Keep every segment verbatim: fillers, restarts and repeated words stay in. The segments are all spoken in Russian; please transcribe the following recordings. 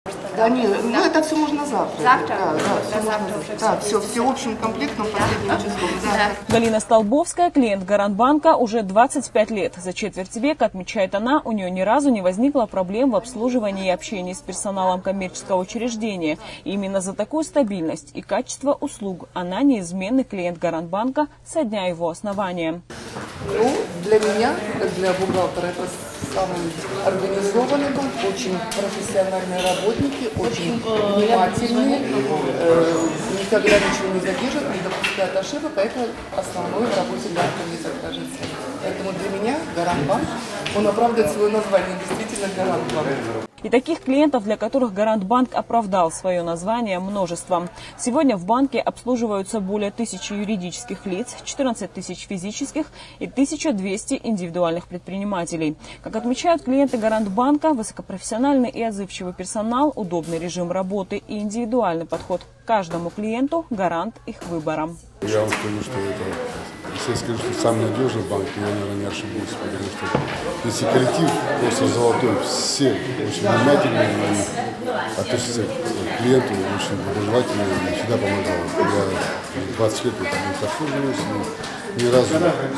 Да, нет, да. Ну это все можно завтра. Завтра? Да, да, все, завтра можно, уже да, все, все, все общим комплектом последним числом. Да. Да. Галина Столбовская, клиент Гарантбанка уже двадцать пять лет. За четверть века, отмечает она, у нее ни разу не возникло проблем в обслуживании и общении с персоналом коммерческого учреждения. И именно за такую стабильность и качество услуг она неизменный клиент Гарантбанка со дня его основания. Ну, для меня, как для бухгалтера, это самый организованный банк, очень профессиональные работники, очень внимательные, э, никогда ничего не задержат, не допускают ошибок, а это основное в работе банка, мне так кажется. Поэтому для меня Гарантбанк, он оправдывает свое название, действительно Гарантбанк. И таких клиентов, для которых Гарантбанк оправдал свое название, множество. Сегодня в банке обслуживаются более тысячи юридических лиц, четырнадцать тысяч физических и тысяча двести индивидуальных предпринимателей. Как отмечают клиенты Гарантбанка, высокопрофессиональный и отзывчивый персонал, удобный режим работы и индивидуальный подход к каждому клиенту – гарант их выбора. Я вам скажу, что это, если я скажу, что самый надежный банк, то я, наверное, не ошибусь, потому что если коллектив просто золотой, все очень внимательные и относятся к клиенту очень доброжелательно и всегда помогают. Я двадцать лет не обслуживаюсь, ни разу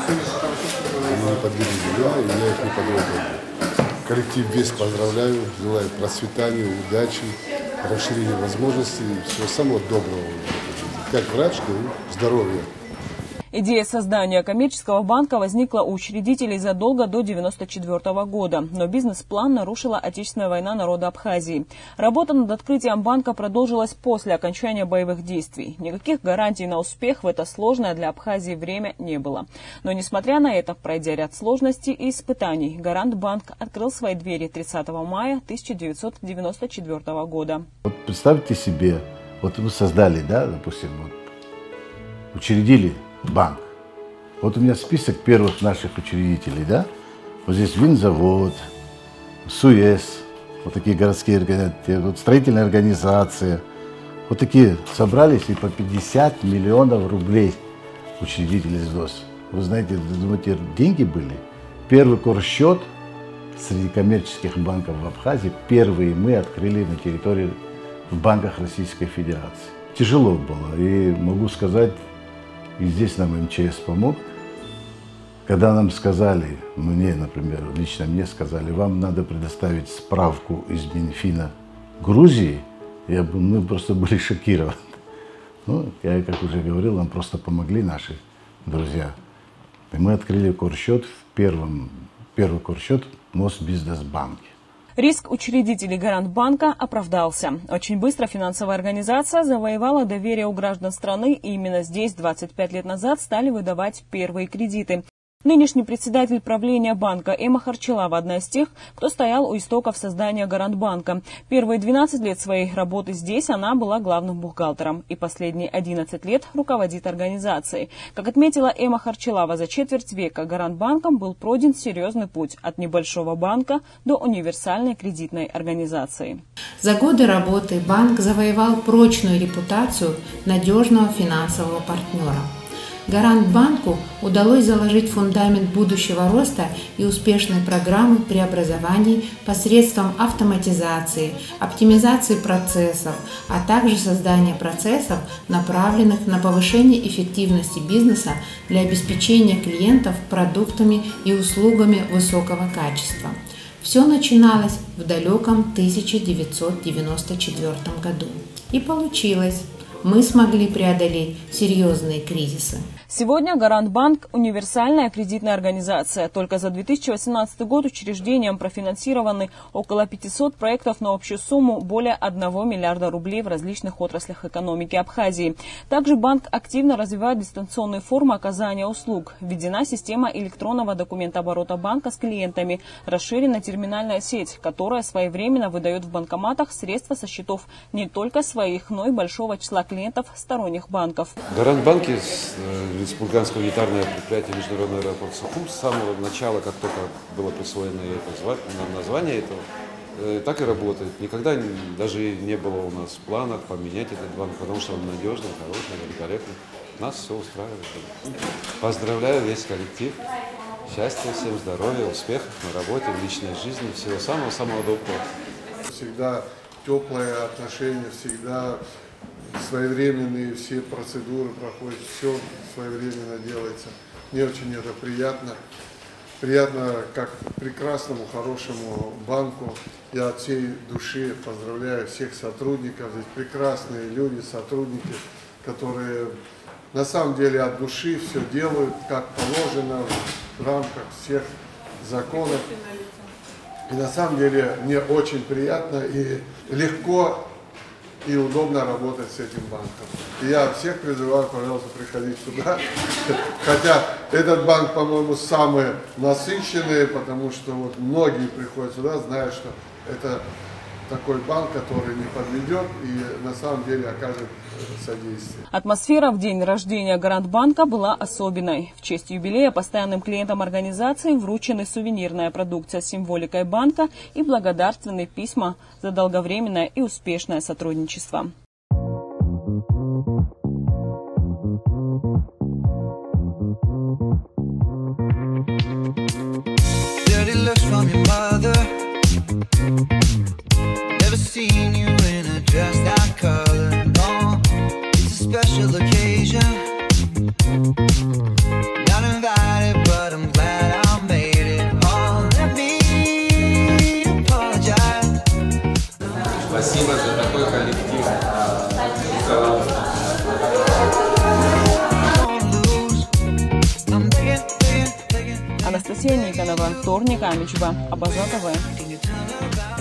они не подвели меня, и я их не подвел. Коллектив весь поздравляю, желаю процветания, удачи, расширения возможностей, всего самого доброго. Как врач, говорю, здоровья. Идея создания коммерческого банка возникла у учредителей задолго до девяносто четвёртого года, но бизнес-план нарушила Отечественная война народа Абхазии. Работа над открытием банка продолжилась после окончания боевых действий. Никаких гарантий на успех в это сложное для Абхазии время не было. Но несмотря на это, пройдя ряд сложностей и испытаний, Гарантбанк открыл свои двери тридцатого мая тысяча девятьсот девяносто четвёртого года. Вот представьте себе, вот мы создали, да, допустим, вот, учредили банк. Вот у меня список первых наших учредителей, да. Вот здесь винзавод, СУЭС, вот такие городские организации, вот строительная организация. Вот такие собрались и по пятьдесят миллионов рублей учредители СДОС. Вы знаете, думаете, деньги были? Первый корсчет среди коммерческих банков в Абхазии, первые мы открыли на территории в банках Российской Федерации. Тяжело было, и могу сказать, и здесь нам эм че эс помог. Когда нам сказали, мне, например, лично мне сказали, вам надо предоставить справку из Минфина Грузии, я, мы просто были шокированы. Ну, я, как уже говорил, нам просто помогли наши друзья. И мы открыли корсчет в первом, первый корсчет в Мосбизнесбанке. Риск учредителей Гарантбанка оправдался. Очень быстро финансовая организация завоевала доверие у граждан страны, и именно здесь двадцать пять лет назад стали выдавать первые кредиты. Нынешний председатель правления банка Эмма Харчилава – одна из тех, кто стоял у истоков создания Гарантбанка. Первые двенадцать лет своей работы здесь она была главным бухгалтером, и последние одиннадцать лет руководит организацией. Как отметила Эмма Харчилава, за четверть века Гарантбанком был пройден серьезный путь от небольшого банка до универсальной кредитной организации. За годы работы банк завоевал прочную репутацию надежного финансового партнера. Гарантбанку удалось заложить фундамент будущего роста и успешной программы преобразований посредством автоматизации, оптимизации процессов, а также создания процессов, направленных на повышение эффективности бизнеса для обеспечения клиентов продуктами и услугами высокого качества. Все начиналось в далеком тысяча девятьсот девяносто четвёртом году. И получилось. Мы смогли преодолеть серьезные кризисы. Сегодня Гарантбанк – универсальная кредитная организация. Только за две тысячи восемнадцатый год учреждением профинансированы около пятисот проектов на общую сумму более одного миллиарда рублей в различных отраслях экономики Абхазии. Также банк активно развивает дистанционные формы оказания услуг. Введена система электронного документооборота банка с клиентами, расширена терминальная сеть, которая своевременно выдает в банкоматах средства со счетов не только своих, но и большого числа клиентов сторонних банков. Гарантбанк республиканское унитарное предприятие Международный аэропорт Сухум с самого начала, как только было присвоено это название этого, так и работает. Никогда даже не было у нас в планах поменять этот банк, потому что он надежный, хороший, великолепный. Нас все устраивает. Поздравляю весь коллектив. Счастья всем, здоровья, успехов на работе, в личной жизни, всего самого-самого доброго. Всегда теплое отношение всегда, своевременные все процедуры проходят, все своевременно делается. Мне очень это приятно. Приятно, как прекрасному, хорошему банку. Я от всей души поздравляю всех сотрудников. Здесь прекрасные люди, сотрудники, которые на самом деле от души все делают, как положено, в рамках всех законов. И на самом деле мне очень приятно и легко и удобно работать с этим банком. И я всех призываю, пожалуйста, приходить сюда. Хотя этот банк, по-моему, самый насыщенный, потому что вот многие приходят сюда, зная, что это такой банк, который не подведет и на самом деле окажет содействие. Атмосфера в день рождения Гарант банка была особенной. В честь юбилея постоянным клиентам организации вручены сувенирная продукция с символикой банка и благодарственные письма за долговременное и успешное сотрудничество. Seen you in a dress that color, no, it's a special occasion. Not invited, but I'm glad I made it. Oh, let me apologize. Спасибо за такой коллектив. Анастасия Никонова, вторник, Амичева, Абаза ТВ.